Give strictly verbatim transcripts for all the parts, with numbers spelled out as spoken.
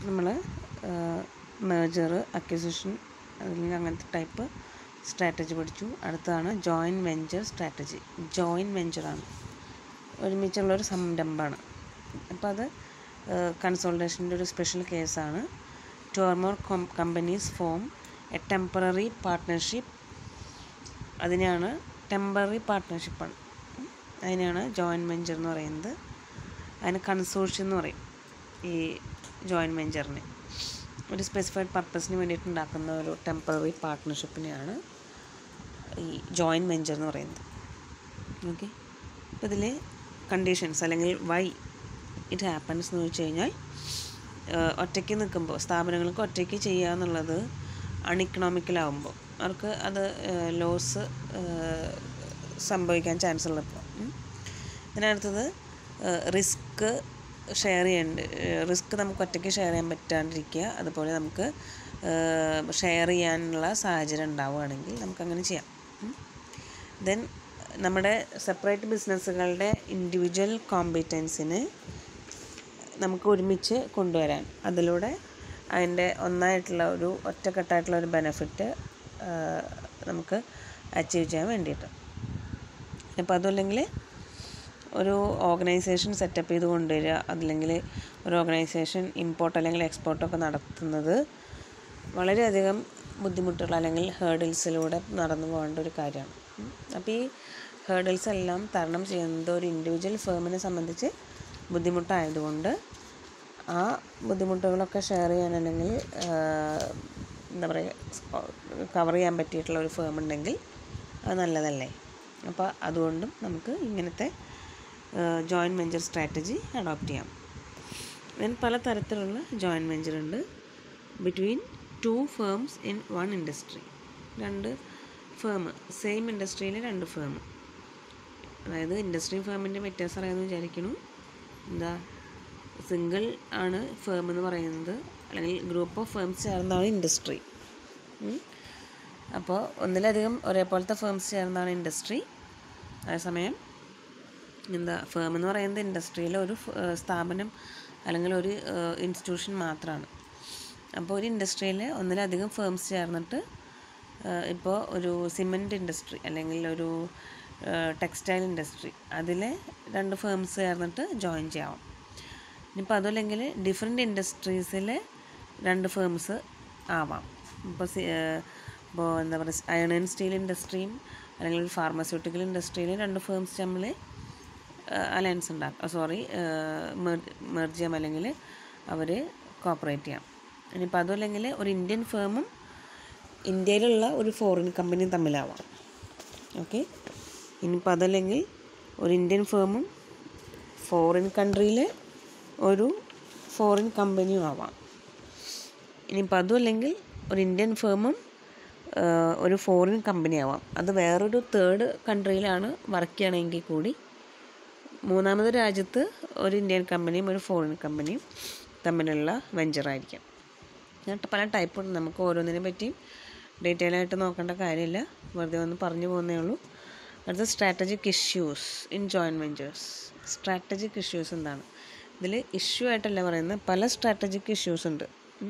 നമ്മൾ merger, acquisition അല്ലെങ്കിൽ അങ്ങനത്തെ ടൈപ്പ് സ്ട്രാറ്റജി പഠിച്ചു. അടുത്തതാണ് ജോയിൻറ്റ് വെഞ്ചർ സ്ട്രാറ്റജി. ജോയിൻറ്റ് വെഞ്ചറാണ്, ഒരുമിച്ചുള്ളൊരു സംരംഭമാണ്. അപ്പോൾ അത് കൺസോൾട്ടേഷൻ്റെ ഒരു സ്പെഷ്യൽ കേസാണ്. Two or more companies form a temporary partnership, അതിനെയാണ് ടെമ്പററി പാർട്ട്ണർഷിപ്പാണ്, അതിനെയാണ് ജോയിൻറ്റ് വെഞ്ചർ എന്ന് പറയുന്നത്. അതിന് കൺസോർഷ്യം എന്ന് പറയും. ഈ ജോയിൻറ്റ് വെഞ്ചറിന് ഒരു സ്പെസിഫൈഡ് പർപ്പസിന് വേണ്ടിയിട്ട് ഉണ്ടാക്കുന്ന ഒരു ടെമ്പററി പാർട്ട്ണർഷിപ്പിനെയാണ് ഈ ജോയിൻറ്റ് വെഞ്ചർ എന്ന് പറയുന്നത്. ഓക്കെ, അപ്പോൾ ഇതിൽ കണ്ടീഷൻസ് അല്ലെങ്കിൽ വൈ ഇറ്റ് ഹാപ്പൻസ് എന്ന് വെച്ച് കഴിഞ്ഞാൽ, ഒറ്റയ്ക്ക് നിൽക്കുമ്പോൾ സ്ഥാപനങ്ങൾക്ക് ഒറ്റയ്ക്ക് ചെയ്യുക എന്നുള്ളത് അൺഇക്കണോമിക്കലാവുമ്പോൾ അവർക്ക് അത് ലോസ് സംഭവിക്കാൻ ചാൻസ് ഉള്ളപ്പോൾ. ഇതിനടുത്തത് റിസ്ക് ഷെയർ ചെയ്യേണ്ട, റിസ്ക് നമുക്ക് ഒറ്റയ്ക്ക് ഷെയർ ചെയ്യാൻ പറ്റാണ്ടിരിക്കുക, അതുപോലെ നമുക്ക് ഷെയർ ചെയ്യാനുള്ള സാഹചര്യം ഉണ്ടാവുകയാണെങ്കിൽ നമുക്കങ്ങനെ ചെയ്യാം. ദെൻ നമ്മുടെ സെപ്പറേറ്റ് ബിസിനസ്സുകളുടെ ഇൻഡിവിജ്വൽ കോമ്പറ്റൻസിന് നമുക്ക് ഒരുമിച്ച് കൊണ്ടുവരാൻ, അതിലൂടെ അതിൻ്റെ ഒന്നായിട്ടുള്ള ഒരു ഒറ്റക്കെട്ടായിട്ടുള്ള ഒരു ബെനഫിറ്റ് നമുക്ക് അച്ചീവ് ചെയ്യാൻ വേണ്ടിയിട്ട്. അപ്പോൾ അതുമല്ലെങ്കിൽ ഒരു ഓർഗനൈസേഷൻ സെറ്റപ്പ് ചെയ്ത് കൊണ്ടുവരിക, അതല്ലെങ്കിൽ ഒരു ഓർഗനൈസേഷൻ ഇമ്പോർട്ട് അല്ലെങ്കിൽ എക്സ്പോർട്ടൊക്കെ നടത്തുന്നത് വളരെയധികം ബുദ്ധിമുട്ടുള്ള അല്ലെങ്കിൽ ഹേർഡിൽസിലൂടെ നടന്നു പോകേണ്ട ഒരു കാര്യമാണ്. അപ്പോൾ ഈ ഹേർഡിൽസ് എല്ലാം തരണം ചെയ്യുന്നത് ഒരു ഇൻഡിവിജ്വൽ ഫേമിനെ സംബന്ധിച്ച് ബുദ്ധിമുട്ടായതുകൊണ്ട് ആ ബുദ്ധിമുട്ടുകളൊക്കെ ഷെയർ ചെയ്യാൻ അല്ലെങ്കിൽ എന്താ പറയുക കവർ ചെയ്യാൻ പറ്റിയിട്ടുള്ള ഒരു ഫേം ഉണ്ടെങ്കിൽ അത് നല്ലതല്ലേ. അപ്പോൾ അതുകൊണ്ടും നമുക്ക് ഇങ്ങനത്തെ ജോയിൻറ്റ് വെഞ്ചർ സ്ട്രാറ്റജി അഡോപ്റ്റ് ചെയ്യാം. then പല തരത്തിലുള്ള ജോയിൻറ്റ് വെഞ്ചർ ഉണ്ട്. Between two firms in one industry, രണ്ട് ഫേം സെയിം ഇൻഡസ്ട്രിയിലെ രണ്ട് ഫേം, അതായത് ഇൻഡസ്ട്രി ഫേമിൻ്റെ വ്യത്യാസം അറിയാമെന്ന് വിചാരിക്കുന്നു. എന്താ, സിംഗിൾ ആണ് ഫേം എന്ന് പറയുന്നത്, അല്ലെങ്കിൽ ഗ്രൂപ്പ് ഓഫ് ഫേംസ് ചേർന്നതാണ് ഇൻഡസ്ട്രി. അപ്പോൾ ഒന്നിലധികം ഒരേപോലത്തെ ഫേംസ് ചേർന്നതാണ് ഇൻഡസ്ട്രി. അതേസമയം എന്താ, ഫേം എന്ന് പറയുന്നത് ഇൻഡസ്ട്രിയിലെ ഒരു സ്ഥാപനം അല്ലെങ്കിൽ ഒരു ഇൻസ്റ്റിറ്റ്യൂഷൻ മാത്രമാണ്. അപ്പോൾ ഒരു ഇൻഡസ്ട്രിയിൽ ഒന്നിലധികം ഫേംസ് ചേർന്നിട്ട്, ഇപ്പോൾ ഒരു സിമെൻറ്റ് ഇൻഡസ്ട്രി അല്ലെങ്കിൽ ഒരു ടെക്സ്റ്റൈൽ ഇൻഡസ്ട്രി, അതിലെ രണ്ട് ഫേംസ് ചേർന്നിട്ട് ജോയിൻ ചെയ്യാം. ഇനിയിപ്പോൾ അതല്ലെങ്കിൽ ഡിഫറെൻറ്റ് ഇൻഡസ്ട്രീസിലെ രണ്ട് ഫേംസ് ആവാം. ഇപ്പോൾ ഇപ്പോൾ എന്താ പറയുക, അയൺ ആൻഡ് സ്റ്റീൽ ഇൻഡസ്ട്രിയും അല്ലെങ്കിൽ ഫാർമസ്യൂട്ടിക്കൽ ഇൻഡസ്ട്രിയിലെ രണ്ട് ഫേംസ് തമ്മിൽ അലയൻസ് ഉണ്ടാക്കാം, സോറി മെർജ് ചെയ്യാം, അല്ലെങ്കിൽ അവർ കോപ്പറേറ്റ് ചെയ്യാം. ഇനിയിപ്പോൾ അതുമല്ലെങ്കിൽ ഒരു ഇന്ത്യൻ ഫേമും ഇന്ത്യയിലുള്ള ഒരു ഫോറിൻ കമ്പനിയും തമ്മിലാവാം. ഓക്കെ, ഇനിയിപ്പോൾ അതല്ലെങ്കിൽ ഒരു ഇന്ത്യൻ ഫേമും ഫോറിൻ കൺട്രിയിലെ ഒരു ഫോറിൻ കമ്പനിയും ആവാം. ഇനിയിപ്പോൾ അതുമല്ലെങ്കിൽ ഒരു ഇന്ത്യൻ ഫേമും ഒരു ഫോറിൻ കമ്പനി ആവാം. അത് വേറൊരു തേർഡ് കൺട്രിയിലാണ് വർക്ക് ചെയ്യണമെങ്കിൽ കൂടി മൂന്നാമത് രാജ്യത്ത് ഒരു ഇന്ത്യൻ കമ്പനിയും ഒരു ഫോറിൻ കമ്പനിയും തമ്മിലുള്ള വെഞ്ചറായിരിക്കാം. എന്നിട്ട് പല ടൈപ്പ് ഉണ്ട്, നമുക്ക് ഓരോന്നിനെ പറ്റിയും ഡീറ്റെയിൽ ആയിട്ട് നോക്കേണ്ട കാര്യമില്ല, വെറുതെ ഒന്ന് പറഞ്ഞു പോകുന്നേ ഉള്ളൂ. അടുത്ത strategic issues in joint ventures. Strategic issues എന്താണ്? ഇതിൽ ഇഷ്യൂ ആയിട്ടല്ല പറയുന്നത്, പല സ്ട്രാറ്റജിക് ഇഷ്യൂസ് ഉണ്ട്.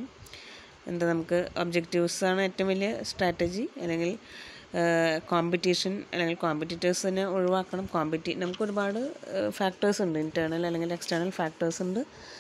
എന്താ, നമുക്ക് ഒബ്ജക്റ്റീവ്സാണ് ഏറ്റവും വലിയ സ്ട്രാറ്റജി, അല്ലെങ്കിൽ കോമ്പറ്റീഷൻ അല്ലെങ്കിൽ കോമ്പറ്റീറ്റേഴ്സിനെ ഒഴിവാക്കണം. കോമ്പറ്റി നമുക്ക് ഒരുപാട് ഫാക്ടേഴ്സ് ഉണ്ട്, ഇൻറ്റേർണൽ അല്ലെങ്കിൽ എക്സ്റ്റേണൽ ഫാക്ടേഴ്സ് ഉണ്ട്.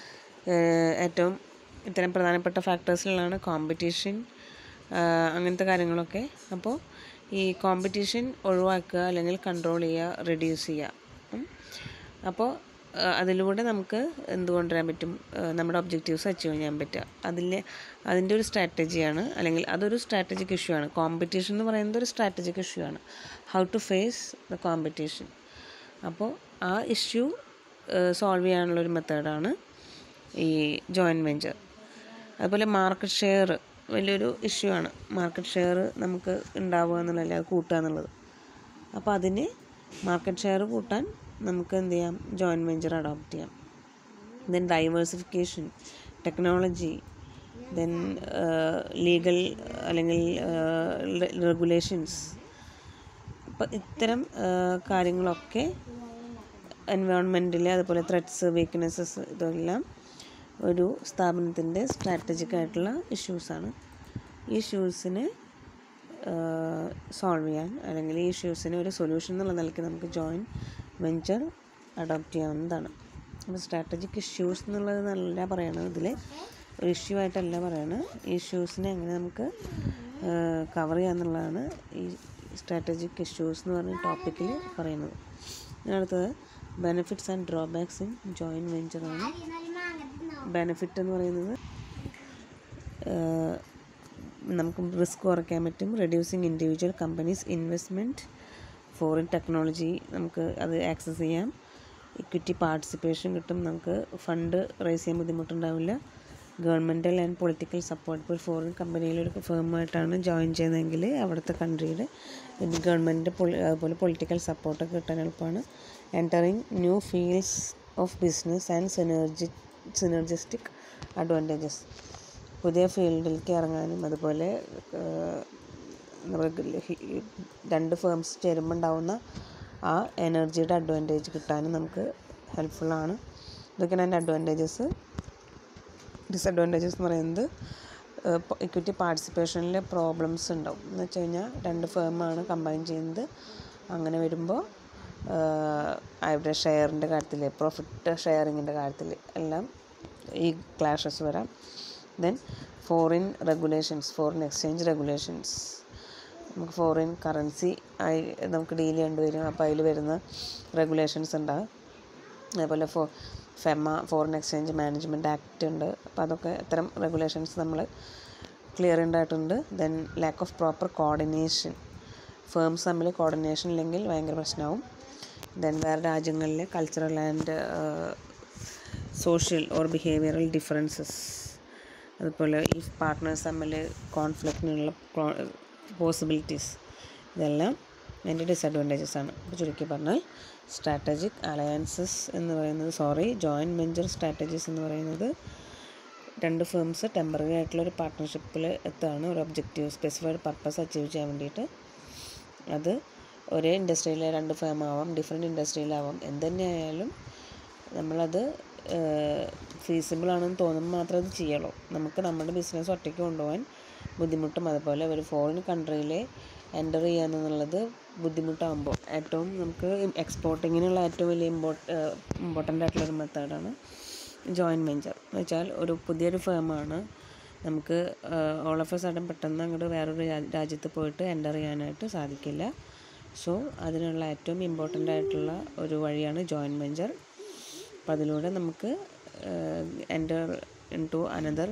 ഏറ്റവും ഇത്തരം പ്രധാനപ്പെട്ട ഫാക്ടേഴ്സിലാണ് കോമ്പറ്റീഷൻ, അങ്ങനത്തെ കാര്യങ്ങളൊക്കെ. അപ്പോൾ ഈ കോമ്പറ്റീഷൻ ഒഴിവാക്കുക അല്ലെങ്കിൽ കൺട്രോൾ ചെയ്യുക, റെഡ്യൂസ് ചെയ്യുക. അപ്പോൾ അതിലൂടെ നമുക്ക് എന്ത് കൊണ്ടുവരാൻ പറ്റും, നമ്മുടെ ഒബ്ജക്റ്റീവ്സ് അച്ചീവ് ചെയ്യാൻ പറ്റുക. അതിൽ അതിൻ്റെ ഒരു സ്ട്രാറ്റജിയാണ്, അല്ലെങ്കിൽ അതൊരു സ്ട്രാറ്റജിക് ഇഷ്യൂ ആണ്. കോമ്പറ്റീഷൻ എന്ന് പറയുന്നത് ഒരു സ്ട്രാറ്റജിക് ഇഷ്യൂ ആണ്, how to face the competition. അപ്പോൾ ആ ഇഷ്യൂ സോൾവ് ചെയ്യാനുള്ളൊരു മെത്തേഡാണ് ഈ ജോയിൻറ്റ് വെഞ്ചർ. അതുപോലെ മാർക്കറ്റ് ഷെയർ വലിയൊരു ഇഷ്യൂ ആണ്. മാർക്കറ്റ് ഷെയർ നമുക്ക് ഉണ്ടാവുക എന്നുള്ളതല്ല, അത് കൂട്ടുക എന്നുള്ളത്. അപ്പോൾ അതിന് മാർക്കറ്റ് ഷെയർ കൂട്ടാൻ നമുക്ക് എന്ത് ചെയ്യാം, ജോയിൻറ്റ് വെഞ്ചർ അഡോപ്റ്റ് ചെയ്യാം. Then diversification, technology, then legal അല്ലെങ്കിൽ റെഗുലേഷൻസ്. അപ്പോൾ ഇത്തരം കാര്യങ്ങളൊക്കെ എൻവയോൺമെൻറ്റിൽ, അതുപോലെ ത്രെറ്റ്സ്, വീക്ക്നെസ്സസ്, ഇതെല്ലാം ഒരു സ്ഥാപനത്തിൻ്റെ സ്ട്രാറ്റജിക് ആയിട്ടുള്ള ഇഷ്യൂസാണ്. ഈ ഇഷ്യൂസിനെ സോൾവ് ചെയ്യാൻ അല്ലെങ്കിൽ ഈ ഇഷ്യൂസിന് ഒരു സൊല്യൂഷൻ എന്നുള്ള നിലയ്ക്ക് നമുക്ക് ജോയിൻറ്റ് വെഞ്ചർ അഡോപ്റ്റ് ചെയ്യാവുന്നതാണ്. അപ്പോൾ സ്ട്രാറ്റജിക് ഇഷ്യൂസ് എന്നുള്ളത് നല്ല പറയണത് ഇതിൽ ഒരു ഇഷ്യൂ ആയിട്ടല്ല പറയണത്, ഈ ഇഷ്യൂസിനെ എങ്ങനെ നമുക്ക് കവർ ചെയ്യാന്നുള്ളതാണ് ഈ സ്ട്രാറ്റജിക് ഇഷ്യൂസ് എന്ന് പറഞ്ഞ ടോപ്പിക്കിൽ പറയുന്നത്. അടുത്തത് benefits and drawbacks in joint വെഞ്ചറാണ്. ബെനിഫിറ്റ് എന്ന് പറയുന്നത് നമുക്ക് റിസ്ക് കുറയ്ക്കാൻ പറ്റും. Reducing individual companies investment, foreign technology നമുക്ക് അത് ആക്സസ് ചെയ്യാം. ഇക്വിറ്റി പാർട്ടിസിപ്പേഷൻ കിട്ടും, നമുക്ക് ഫണ്ട് റൈസ് ചെയ്യാൻ ബുദ്ധിമുട്ടുണ്ടാവില്ല. ഗവൺമെൻറ്റൽ ആൻഡ് പൊളിറ്റിക്കൽ സപ്പോർട്ട്, ഇപ്പോൾ ഫോറിൻ കമ്പനിയിലൊരു ഫേമായിട്ടാണ് ജോയിൻ ചെയ്യുന്നതെങ്കിൽ അവിടുത്തെ കൺട്രിയുടെ ഗവൺമെൻറ് അതുപോലെ പൊളിറ്റിക്കൽ സപ്പോർട്ടൊക്കെ കിട്ടാൻ എളുപ്പമാണ്. Entering new fields of business and synergy synergistic advantages, പുതിയ ഫീൽഡിലേക്ക് ഇറങ്ങാനും അതുപോലെ രണ്ട് ഫേംസ് ചേരുമ്പോൾ ഉണ്ടാവുന്ന ആ എനർജിയുടെ അഡ്വാൻറ്റേജ് കിട്ടാനും നമുക്ക് ഹെൽപ്ഫുള്ളാണ്. ഇതൊക്കെയാണ് അതിൻ്റെ അഡ്വാൻറ്റേജസ്. ഡിസഡ്വാൻറ്റേജസ് എന്ന് പറയുന്നത് ഇക്വിറ്റി പാർട്ടിസിപ്പേഷനിൽ പ്രോബ്ലംസ് ഉണ്ടാവും. എന്ന് വെച്ച് കഴിഞ്ഞാൽ രണ്ട് ഫേമാണ് കമ്പൈൻ ചെയ്യുന്നത്, അങ്ങനെ വരുമ്പോൾ അവരുടെ ഷെയറിൻ്റെ കാര്യത്തിൽ പ്രോഫിറ്റ് ഷെയറിങ്ങിൻ്റെ കാര്യത്തിൽ എല്ലാം ഈ ക്ലാഷസ് വരാം. Then foreign regulations, foreign exchange regulations, നമുക്ക് ഫോറിൻ കറൻസി ആയി നമുക്ക് ഡീൽ ചെയ്യേണ്ടി വരും, അപ്പോൾ അതിൽ വരുന്ന റെഗുലേഷൻസ് ഉണ്ടാകും. അതേപോലെ ഫോ FEMA foreign exchange management act ഉണ്ട്, അപ്പോൾ അതൊക്കെ ഇത്തരം റെഗുലേഷൻസ് നമ്മൾ ക്ലിയർ ഉണ്ടായിട്ടുണ്ട്. Then lack of proper coordination, firms തമ്മിൽ കോർഡിനേഷൻ ഇല്ലെങ്കിൽ ഭയങ്കര പ്രശ്നമാവും. ദെൻ വേറെ രാജ്യങ്ങളിലെ cultural and social or behavioural differences, അതുപോലെ ഈ പാർട്ട്നേഴ്സ് തമ്മിൽ കോൺഫ്ലിക്റ്റിനുള്ള പോസിബിലിറ്റീസ്, ഇതെല്ലാം അതിൻ്റെ ഡിസഡ്വാൻറ്റേജസ് ആണ്. അപ്പോൾ ചുരുക്കി പറഞ്ഞാൽ സ്ട്രാറ്റജിക് അലയൻസസ് എന്ന് പറയുന്നത് സോറി ജോയിൻറ്റ് വെഞ്ചർ സ്ട്രാറ്റജീസ് എന്ന് പറയുന്നത് രണ്ട് ഫേംസ് ടെമ്പററി ആയിട്ടുള്ളൊരു പാർട്ട്ണർഷിപ്പിൽ എത്തുകയാണ് ഒരു ഒബ്ജക്റ്റീവ് സ്പെസിഫൈഡ് പർപ്പസ് അച്ചീവ് ചെയ്യാൻ വേണ്ടിയിട്ട്. അത് ഒരേ ഇൻഡസ്ട്രിയിലെ രണ്ട് ഫേം ആവാം, ഡിഫറെൻറ്റ് ഇൻഡസ്ട്രിയിലാവാം, എന്ത് തന്നെ ആയാലും നമ്മളത് ഫീസിബിളാണെന്ന് തോന്നുമ്പോൾ മാത്രമേ അത് ചെയ്യുള്ളൂ. നമുക്ക് നമ്മുടെ ബിസിനസ് ഒറ്റയ്ക്ക് കൊണ്ടുപോകാൻ ബുദ്ധിമുട്ടും അതുപോലെ ഒരു ഫോറിൻ കൺട്രിയിലെ എൻ്റർ ചെയ്യാന്നുള്ളത് ബുദ്ധിമുട്ടാകുമ്പോൾ ഏറ്റവും നമുക്ക് എക്സ്പോർട്ടിങ്ങിനുള്ള ഏറ്റവും വലിയ ഇമ്പോർട്ട് ഇമ്പോർട്ടൻ്റ് ആയിട്ടുള്ളൊരു മെത്തേഡാണ് ജോയിൻറ്റ് വെഞ്ചർ. എന്ന് വെച്ചാൽ ഒരു പുതിയൊരു ഫേമാണ്, നമുക്ക് ഓൾ ഓഫ് എ സഡൻ പെട്ടെന്ന് അങ്ങോട്ട് വേറൊരു രാജ്യത്ത് പോയിട്ട് എൻ്റർ ചെയ്യാനായിട്ട് സാധിക്കില്ല. സോ അതിനുള്ള ഏറ്റവും ഇമ്പോർട്ടൻ്റ് ആയിട്ടുള്ള ഒരു വഴിയാണ് ജോയിൻറ്റ് വെഞ്ചർ. അപ്പം അതിലൂടെ നമുക്ക് enter into another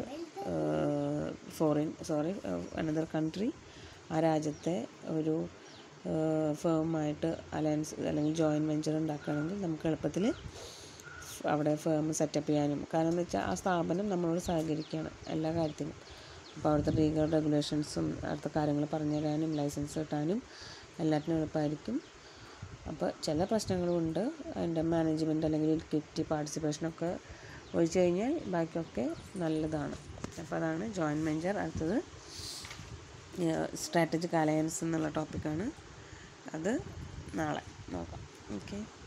foreign sorry another country, ആ രാജ്യത്തെ ഒരു ഫേമായിട്ട് അലയൻസ് അല്ലെങ്കിൽ ജോയിൻറ്റ് വെഞ്ചർ ഉണ്ടാക്കുകയാണെങ്കിൽ നമുക്ക് എളുപ്പത്തിൽ അവിടെ ഫേം സെറ്റപ്പ് ചെയ്യാനും, കാരണം എന്ന് വെച്ചാൽ ആ സ്ഥാപനം നമ്മളോട് സഹകരിക്കുകയാണ് എല്ലാ കാര്യത്തിനും. അപ്പോൾ അവിടുത്തെ ലീഗൽ റെഗുലേഷൻസും അടുത്ത കാര്യങ്ങൾ പറഞ്ഞു തരാനും ലൈസൻസ് കിട്ടാനും എല്ലാറ്റിനും എളുപ്പമായിരിക്കും. അപ്പോൾ ചില പ്രശ്നങ്ങളുമുണ്ട്, അതിൻ്റെ മാനേജ്മെൻറ്റ് അല്ലെങ്കിൽ ഇക്വിറ്റി പാർട്ടിസിപ്പേഷനൊക്കെ ഒഴിച്ചു കഴിഞ്ഞാൽ ബാക്കിയൊക്കെ നല്ലതാണ്. അപ്പോൾ അതാണ് ജോയിൻറ്റ് വെഞ്ചർ. അടുത്തത് സ്ട്രാറ്റജിക് അലയൻസ് എന്നുള്ള ടോപ്പിക്കാണ്, അത് നാളെ നോക്കാം. ഓക്കെ.